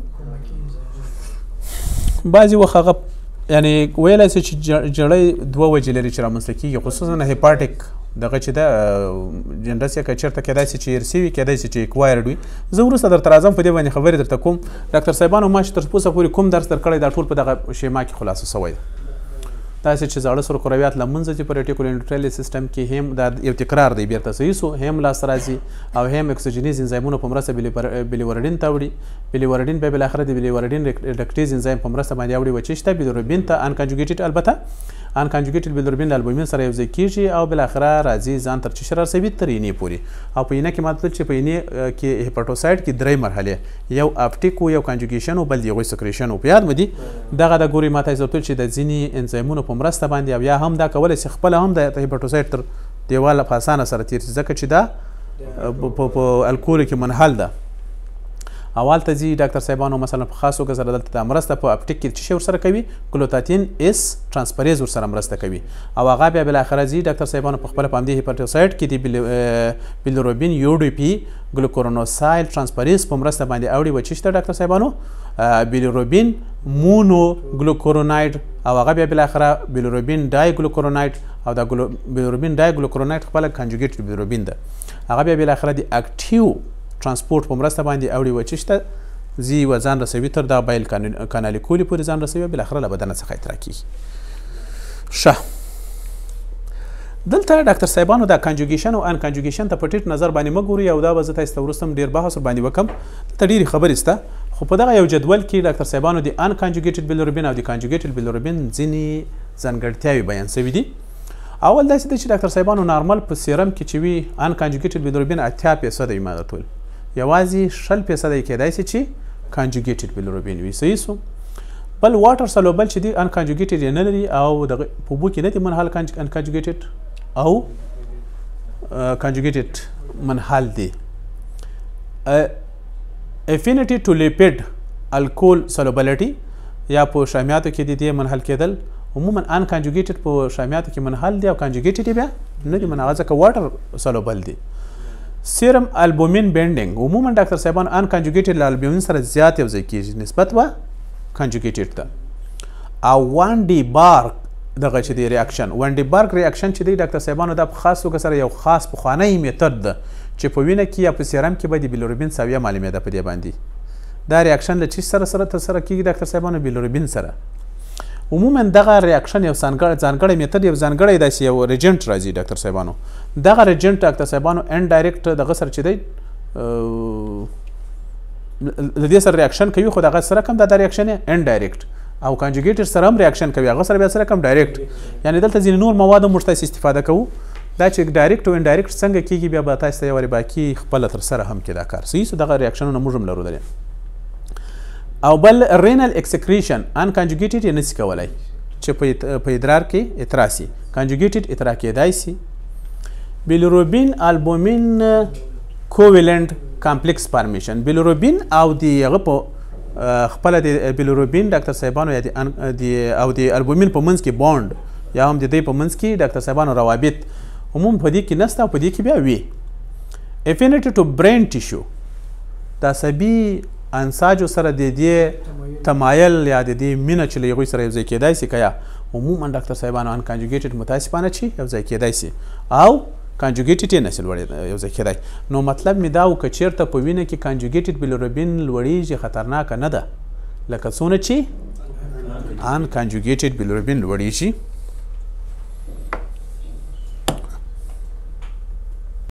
Speaker 1: بعضې وخت هغه یعنی ویلی شي چې جړی 2 وجې لري چې رامنځته کېږي خصوصا هیپاټیک دغه چې ده جنډس یې که چېرته کیدای شي چې ایرسي وي کیدای شي چې ایکوایرډ وي زه وروسته درته راځم په دې باندې خبرې درته کوم ډاکټر صاحبانو ما چې تر اوسه پورې کوم درس درکړی دا ټول په دغه شیما کې خلاصه سوی ده داسې چې زاړه سرو کرویات له منځه ځي په ریټیکولو انډوټیلي سیسټم کې هم دا یو تکرار دی بیرته صحیح سو هم لاسته راځي او هم اکسیجنیز انزایمونو په مرسته بیلیوردین ته وړي بیلیوردین بیا بالاخره د بیلیوردین ریډکټیز انزایم په مرسته باندې اوړي و چې شته بیلیروبین ته انکانجوګیټډ البته انکانجوګیټډ بیلیروبین له البومین سره یوځای کېږي او بالاخره راځي ځان تر چې رسوي تر اینې پورې او په اینه کې مطلب چې په اینې کې هیپاټوسایډ کې 3 مرحلې یو اپټیک و یو کانجوګیشن او بل د هغوی سکریشن و په یاد مو دي دغه د ګورئ ما ته یې چې د ځینې انزایمونو په مرسته باندې او یا هم دا کولی شي خپله هم د هیپاټوسایډ تر دیواله په اسانه سره تیر شي ځکه چې دا په الکولو کې منحل ده او هلته ځي ډاکټر صاحبانو مثلا په خاص توګه سره دلته دا مرسته په اپټیک کې څه شی ورسره کوي ګلوتاتین اس ترانسفریز ورسره مرسته کوي او هغه بیا بالاخره ځي ډاکټر صاحبانو په خپله په همدې هیپاټوسایډ کې د بیلیروبین UDP ګلوکورونوسایل ترانسفریز په مرسته باندې اوړي و چې شته ډاکټر صاحبانو بیلیروبین مونو ګلوکورونایډ او هغه بیا بالاخره بیلیروبین ډای ګلوکورونایډ او دا بیلیروبین ډای ګلوکورونایډ خپله کنجوګیټ بیلیروبین ده هغه بیا بالاخره د اکټیو ترانسپورټ په مرسته باندې اوړي و چې شته ځي و ځان رسوي تر دا بایل کانالیکولي پورې ځان رسوي بالاخره له بدنه څخه اطلاع کېږي ښه دلته ډاکټر صاحبانو دا کنجوګیشن او انکنجوګیشن ته په ټیټ نظر باندې مه ګورئ او دا به زه تاسو ته وروسته هم ډېر بحث ورباندې وکړم دلته ډېرې خبرې شته خو په دغه یو جدول کې ډاکټر صاحبانو د انکنجوګیټډ بیلیروبین او د کنجوګیټډ بیلیروبین ځینې ځانګړتیاوې بیان شوي دي اول داسې دی چې ډاکټر صاحبانو نارمل په سیرم کې چې وي انکنجوګیټډ بیلیروبین 80% وي ما ټول یوازې 20% یې کیدای شي چې کنجوګیټډ بیلیروبین وي صحیح سو بل واټر سولوبل چې دی انکنجوګیټډ یې نه لري او دغه په اوبو کې نه دی منحل انکنجوګیټډ او کنجوګیټډ منحل دی افینټي ټو لیپید الکول سولوبلیټي یا په شامیاتو کې د دې منحل کېدل عموما انکنجوګیټډ په شامیاتو کې منحل دی او کنجوګیټډ بیا نه دی منحل ځکه واټر سولوبل دی سیرم البومین بینډینګ عموما ډاکټر صاحبان انکنجوګیټډ له البومین سره زیات یوځای کېږي نسبت به کنجوګیټډ ته او وان ډي بارک دغه چې دی ریاکشن وان ډي بارک ریاکشن چې دی ډاکټر صاحبانو دا په خاص توګه سره یو خاص پخوانی میتود ده چې په وینه کې یا په سیرم کې به د بیلیروبین ساویه معلومېده په دې باندې دا ریاکشن له چې سره ترسره کېږي ډاکټر صاحبانو بیلیروبین سره عموما دغه ریاکشن یو ځانګړی میتود یو ځانګړی داسې یو ریجنټ راځي ډاکټر صاحبانو دغه ریجنټ ډاکټر صاحبانو انډایرکټ دغه سره چې دی د دې سره ریاکشن کوي خو دغه سره کم دا ریاکشن انډایرکټ او کانجوګیټډ سره هم ریاکشن کوي هغه سره بیا سره کم ډایرکټ یعنی دلته ځینې نور مواد هم موږ تاسې استفاده کوو دا چې ډایرکټ او انډایرکټ څنګه کیږي بیا به تاسو ته یو باقي خپله تر سره هم کې دا کار صحیح سو دغه ریاکشنونه موږ هم لرو او بل رینل اکسکریشن انکانجوګیټډ یې نشي کولی چې په ادرار کې اترا سي کانجوګیټډ اترا کېدای سي بیلیروبین البومین کوویلنټ کمپلیکس فارمیشن بیلیروبین او د هغه په خپله د بیلیروبین ډاکټر صاحبانو یا او د البومین په منځ کې بانډ یا هم د دې په منځ کې ډاکټر صاحبانو روابط عموم په دې کې نسته او په دې کې بیا وي افینټي ټو برین ټیشو د عصبي انساجو سره د دې تمایل یا د دې مینه چې له هغوی سره یو ځای کېدای سي که یا عموما ډاکټر صاحبانو انکانجوګیټډ متاسفانه چې یو ځای کېدای سي او کانجوګیټډ یې نشي یو ځای کېدای نو مطلب مې دا و که چېرته په وینه کې کانجوګیټډ بیلیروبین لوړېږي خطرناکه نه ده لکه څونه چې انکانجوګیټډ بیلیروبین لوړېږي